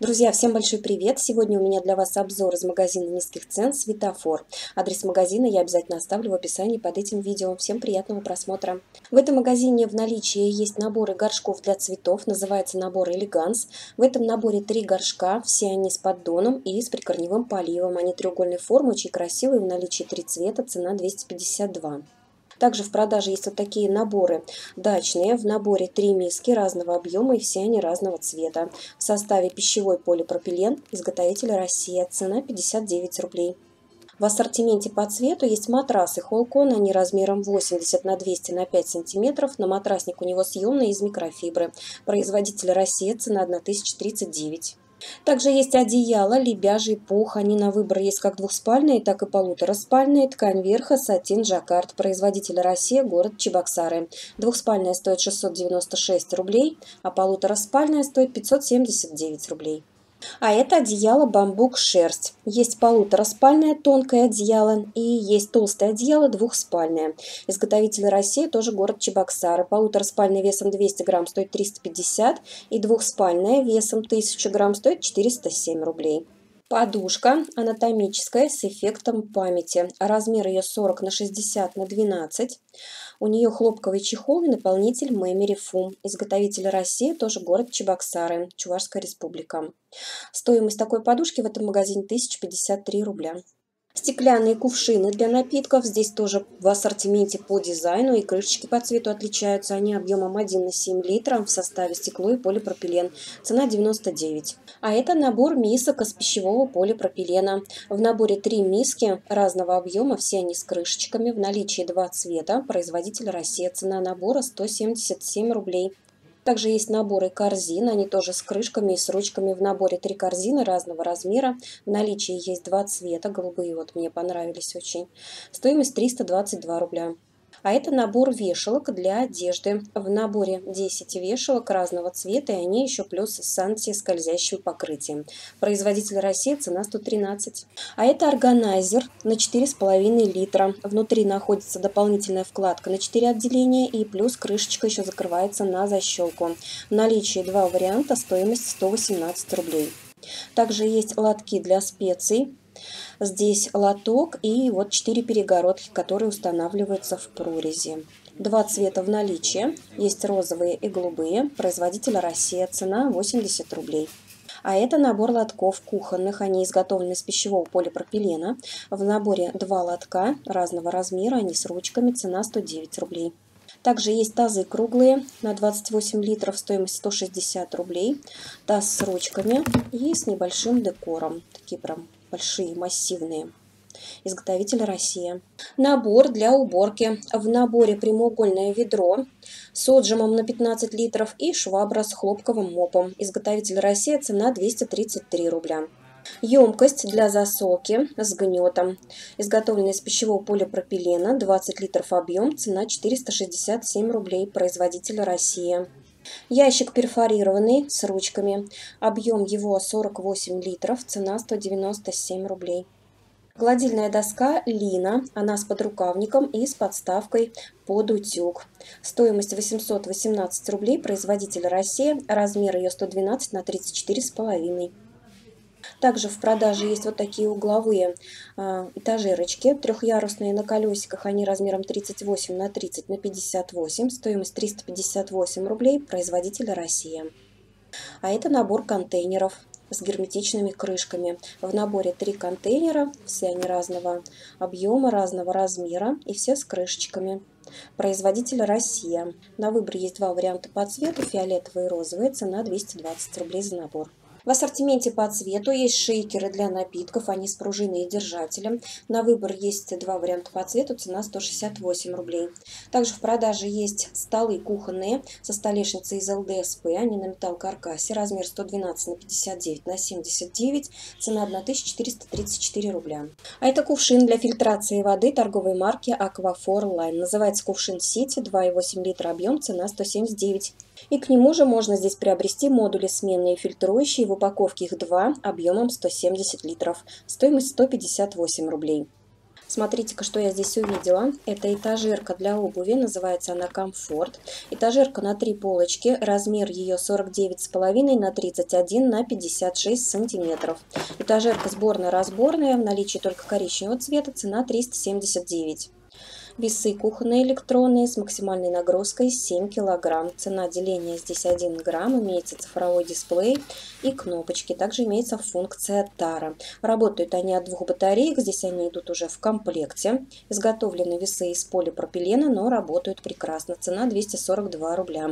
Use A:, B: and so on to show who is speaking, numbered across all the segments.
A: Друзья, всем большой привет! Сегодня у меня для вас обзор из магазина низких цен «Светофор». Адрес магазина я обязательно оставлю в описании под этим видео. Всем приятного просмотра! В этом магазине в наличии есть наборы горшков для цветов, называется набор «Элеганс». В этом наборе 3 горшка, все они с поддоном и с прикорневым поливом. Они треугольной формы, очень красивые, в наличии 3 цвета, цена 252. Также в продаже есть вот такие наборы дачные. В наборе 3 миски разного объема и все они разного цвета. В составе пищевой полипропилен, изготовитель Россия. Цена 59 рублей. В ассортименте по цвету есть матрасы Холкон, они размером 80 на 200 на 5 сантиметров. На матрасник у него съемный из микрофибры. Производитель Россия, цена 1039. Также есть одеяло, лебяжий пух. Они на выбор есть как двухспальные, так и полутораспальные. Ткань верха, сатин, жаккард. Производитель Россия, город Чебоксары. Двухспальная стоит 696 рублей, а полутораспальная стоит 579 рублей. А это одеяло бамбук шерсть. Есть полутораспальное тонкое одеяло и есть толстое одеяло двухспальное. Изготовитель России, тоже город Чебоксары. Полутораспальное весом 200 грамм стоит 350 и двухспальное весом 1000 грамм стоит 407 рублей. Подушка анатомическая с эффектом памяти. Размер ее 40 на 60 на 12. У нее хлопковый чехол и наполнитель Memory Foam. Изготовитель России, тоже город Чебоксары, Чувашская республика. Стоимость такой подушки в этом магазине 1053 рубля. Стеклянные кувшины для напитков. Здесь тоже в ассортименте по дизайну и крышечки по цвету отличаются. Они объемом 1 на 7 литров, в составе стекло и полипропилен. Цена 99. А это набор мисок из пищевого полипропилена. В наборе 3 миски разного объема, все они с крышечками. В наличии 2 цвета. Производитель Россия. Цена набора 177 рублей. Также есть наборы корзин, они тоже с крышками и с ручками. В наборе 3 корзины разного размера. В наличии есть 2 цвета, голубые вот мне понравились очень. Стоимость 322 рубля. А это набор вешалок для одежды. В наборе 10 вешалок разного цвета, и они еще плюс с антискользящим покрытием. Производитель России, цена 113. А это органайзер на 4,5 литра. Внутри находится дополнительная вкладка на 4 отделения, и плюс крышечка еще закрывается на защелку. В наличии 2 варианта, стоимость 118 рублей. Также есть лотки для специй. Здесь лоток и вот 4 перегородки, которые устанавливаются в прорези. 2 цвета в наличии. Есть розовые и голубые. Производитель Россия. Цена 80 рублей. А это набор лотков кухонных. Они изготовлены из пищевого полипропилена. В наборе 2 лотка разного размера. Они с ручками. Цена 109 рублей. Также есть тазы круглые на 28 литров, стоимость 160 рублей. Таз с ручками и с небольшим декором. Такие прям большие, массивные. Изготовитель Россия. Набор для уборки. В наборе прямоугольное ведро с отжимом на 15 литров и швабра с хлопковым мопом. Изготовитель Россия. Цена 233 рубля. Емкость для засолки с гнетом. Изготовлена из пищевого полипропилена. 20 литров объем. Цена 467 рублей. Производитель Россия. Ящик перфорированный с ручками. Объем его 48 литров. Цена 197 рублей. Гладильная доска Лина. Она с подрукавником и с подставкой под утюг. Стоимость 818 рублей. Производитель Россия. Размер ее 112 на 34,5. Также в продаже есть вот такие угловые этажерочки, трехъярусные на колесиках, они размером 38 на 30 на 58, стоимость 358 рублей, производитель Россия. А это набор контейнеров с герметичными крышками. В наборе 3 контейнера, все они разного объема, разного размера и все с крышечками. Производитель Россия. На выбор есть 2 варианта по цвету, фиолетовый и розовый, цена 220 рублей за набор. В ассортименте по цвету есть шейкеры для напитков, они с пружиной и держателем. На выбор есть 2 варианта по цвету, цена 168 рублей. Также в продаже есть столы кухонные со столешницей из ЛДСП, они на металл-каркасе, размер 112 на 59 на 79, цена 1434 рубля. А это кувшин для фильтрации воды торговой марки Aquafor Line. Называется кувшин City, 2,8 литра объем, цена 179. И к нему же можно здесь приобрести модули сменные фильтрующие, в упаковке их 2, объемом 170 литров, стоимость 158 рублей. Смотрите-ка, что я здесь увидела. Это этажерка для обуви, называется она Комфорт. Этажерка на 3 полочки, размер ее 49,5 на 31 на 56 сантиметров. Этажерка сборная-разборная, в наличии только коричневого цвета, цена 379. Весы кухонные электронные с максимальной нагрузкой 7 кг. Цена деления здесь 1 грамм. Имеется цифровой дисплей и кнопочки. Также имеется функция тара. Работают они от 2 батареек. Здесь они идут уже в комплекте. Изготовлены весы из полипропилена, но работают прекрасно. Цена 242 рубля.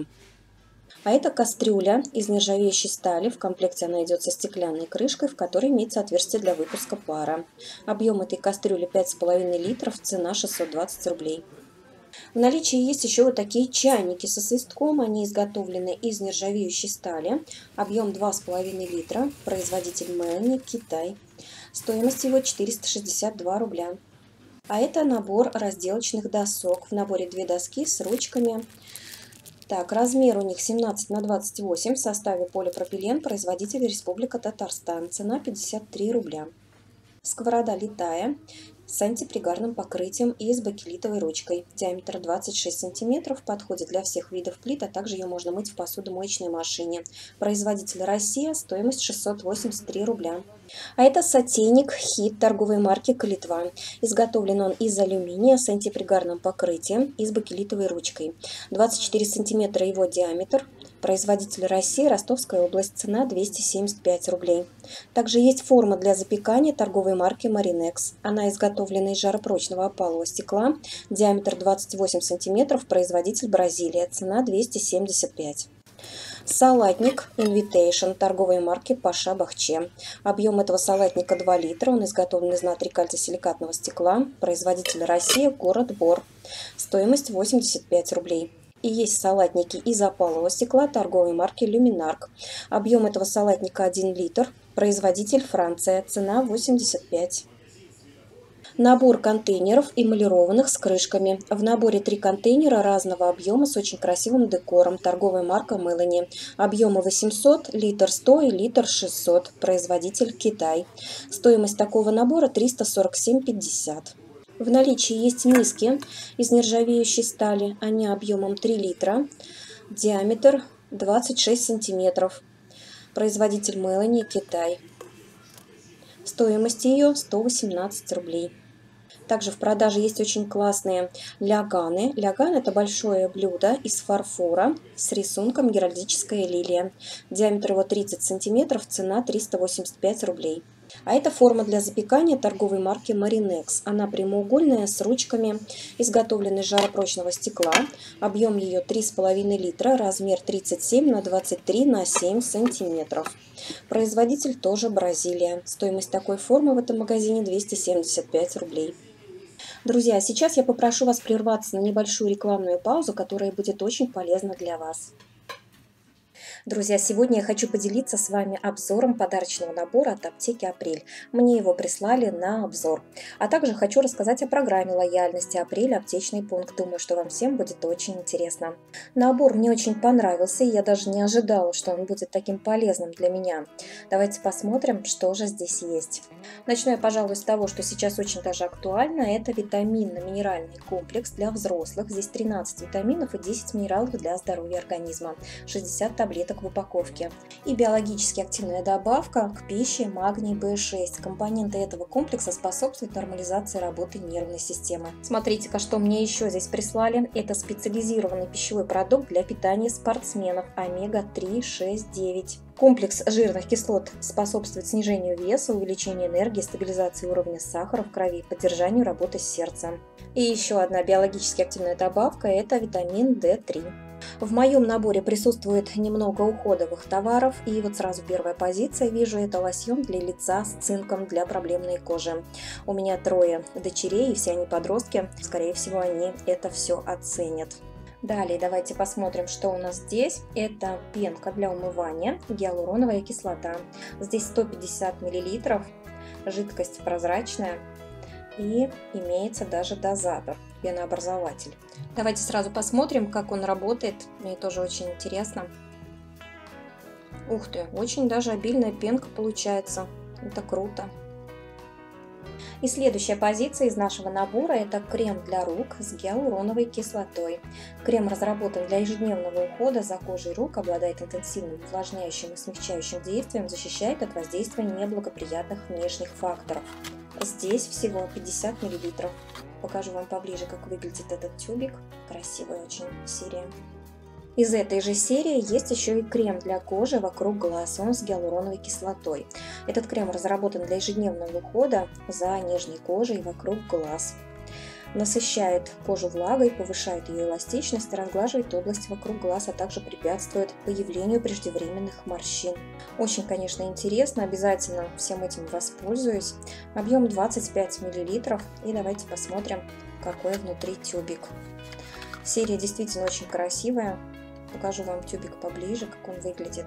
A: А это кастрюля из нержавеющей стали. В комплекте она идет со стеклянной крышкой, в которой имеется отверстие для выпуска пара. Объем этой кастрюли 5,5 литров, цена 620 рублей. В наличии есть еще вот такие чайники со свистком. Они изготовлены из нержавеющей стали. Объем 2,5 литра. Производитель Мелани, Китай. Стоимость его 462 рубля. А это набор разделочных досок. В наборе 2 доски с ручками. Так, размер у них 17 на 28, в составе полипропилен, производитель Республика Татарстан, цена 53 рубля. Сковорода литая с антипригарным покрытием и с бакелитовой ручкой. Диаметр 26 см, подходит для всех видов плит, а также ее можно мыть в посудомоечной машине. Производитель Россия, стоимость 683 рубля. А это сотейник Хит торговой марки Калитва. Изготовлен он из алюминия с антипригарным покрытием и с бакелитовой ручкой. 24 см его диаметр. Производитель России, Ростовская область, цена 275 рублей. Также есть форма для запекания торговой марки Marinex. Она изготовлена из жаропрочного опалового стекла, диаметр 28 см, производитель Бразилия, цена 275. Салатник Invitation торговой марки Паша Бахче. Объем этого салатника 2 литра. Он изготовлен из натрий-кальций-силикатного стекла. Производитель Россия, город Бор. Стоимость 85 рублей. И есть салатники из опалового стекла торговой марки Люминарк. Объем этого салатника 1 литр. Производитель Франция. Цена 85. Набор контейнеров эмалированных с крышками. В наборе 3 контейнера разного объема с очень красивым декором. Торговая марка Мелани. Объемы 800, литр 100 и литр 600. Производитель Китай. Стоимость такого набора 347,50. В наличии есть миски из нержавеющей стали. Они объемом 3 литра. Диаметр 26 сантиметров. Производитель Мелани, Китай. Стоимость ее 118 рублей. Также в продаже есть очень классные ляганы. Ляган — это большое блюдо из фарфора с рисунком геральдическая лилия. Диаметр его 30 сантиметров, цена 385 рублей. А это форма для запекания торговой марки Marinex. Она прямоугольная, с ручками, изготовлена из жаропрочного стекла. Объем ее 3,5 литра, размер 37 на 23 на 7 сантиметров. Производитель тоже Бразилия. Стоимость такой формы в этом магазине 275 рублей. Друзья, сейчас я попрошу вас прерваться на небольшую рекламную паузу, которая будет очень полезна для вас. Друзья, сегодня я хочу поделиться с вами обзором подарочного набора от аптеки «Апрель». Мне его прислали на обзор. А также хочу рассказать о программе лояльности «Апрель. Аптечный пункт». Думаю, что вам всем будет очень интересно. Набор мне очень понравился, и я даже не ожидала, что он будет таким полезным для меня. Давайте посмотрим, что же здесь есть. Начну я, пожалуй, с того, что сейчас очень даже актуально. Это витаминно-минеральный комплекс для взрослых. Здесь 13 витаминов и 10 минералов для здоровья организма. 60 таблеток в упаковке. И биологически активная добавка к пище магний B6. Компоненты этого комплекса способствуют нормализации работы нервной системы. Смотрите-ка, что мне еще здесь прислали. Это специализированный пищевой продукт для питания спортсменов омега-3, 6, 9. Комплекс жирных кислот способствует снижению веса, увеличению энергии, стабилизации уровня сахара в крови, поддержанию работы сердца. И еще одна биологически активная добавка – это витамин D3. В моем наборе присутствует немного уходовых товаров, и вот сразу первая позиция вижу — это лосьон для лица с цинком для проблемной кожи. У меня 3 дочерей, и все они подростки, скорее всего, они это все оценят. Далее давайте посмотрим, что у нас здесь. Это пенка для умывания, гиалуроновая кислота. Здесь 150 мл, жидкость прозрачная и имеется даже дозатор, пенообразователь. Давайте сразу посмотрим, как он работает. Мне тоже очень интересно. Ух ты, очень даже обильная пенка получается. Это круто. И следующая позиция из нашего набора – это крем для рук с гиалуроновой кислотой. Крем разработан для ежедневного ухода за кожей рук, обладает интенсивным увлажняющим и смягчающим действием, защищает от воздействия неблагоприятных внешних факторов. Здесь всего 50 мл. Покажу вам поближе, как выглядит этот тюбик. Красивая очень серия. Из этой же серии есть еще и крем для кожи вокруг глаз, он с гиалуроновой кислотой. Этот крем разработан для ежедневного ухода за нежной кожей вокруг глаз. Насыщает кожу влагой, повышает ее эластичность, разглаживает область вокруг глаз, а также препятствует появлению преждевременных морщин. Очень, конечно, интересно, обязательно всем этим воспользуюсь. Объем 25 мл, и давайте посмотрим, какой внутри тюбик. Серия действительно очень красивая. Покажу вам тюбик поближе, как он выглядит.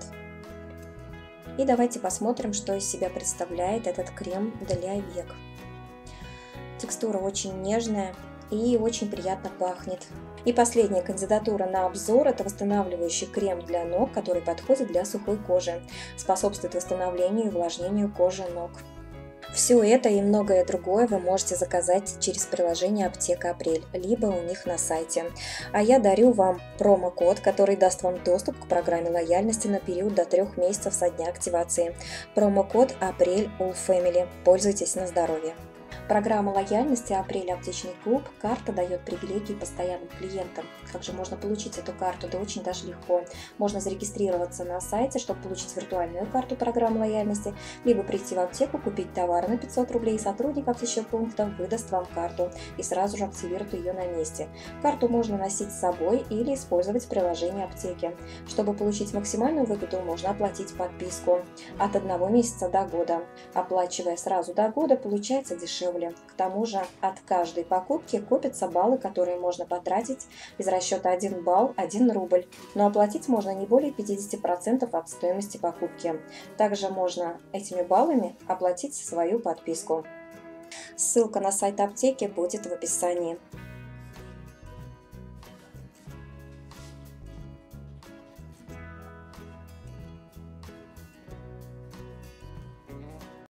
A: И давайте посмотрим, что из себя представляет этот крем для век. Текстура очень нежная и очень приятно пахнет. И последняя кандидатура на обзор – это восстанавливающий крем для ног, который подходит для сухой кожи, способствует восстановлению и увлажнению кожи ног. Все это и многое другое вы можете заказать через приложение Аптека Апрель, либо у них на сайте. А я дарю вам промокод, который даст вам доступ к программе лояльности на период до 3 месяцев со дня активации. Промокод Апрель All Family. Пользуйтесь на здоровье. Программа лояльности «Апрель Аптечный клуб». Карта дает привилегии постоянным клиентам. Как же можно получить эту карту? Да очень даже легко. Можно зарегистрироваться на сайте, чтобы получить виртуальную карту программы лояльности, либо прийти в аптеку, купить товар на 500 рублей, сотрудник аптечного пункта выдаст вам карту и сразу же активирует ее на месте. Карту можно носить с собой или использовать в приложении аптеки. Чтобы получить максимальную выгоду, можно оплатить подписку от 1 месяца до года. Оплачивая сразу до года, получается дешевле. К тому же от каждой покупки копятся баллы, которые можно потратить из расчета 1 балл 1 рубль, но оплатить можно не более 50% от стоимости покупки. Также можно этими баллами оплатить свою подписку. Ссылка на сайт аптеки будет в описании.